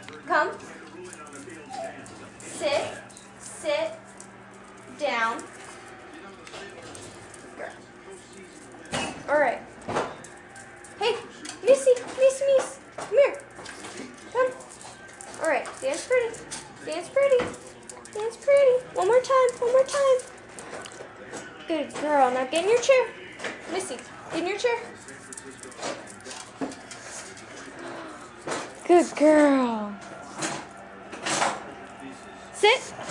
Come. Sit. Sit. Down. All right. Hey, Missy. Come here. Come. All right. Dance pretty. Dance pretty. Dance pretty. One more time. Good girl. Now get in your chair. Missy, get in your chair. Good girl. Sit.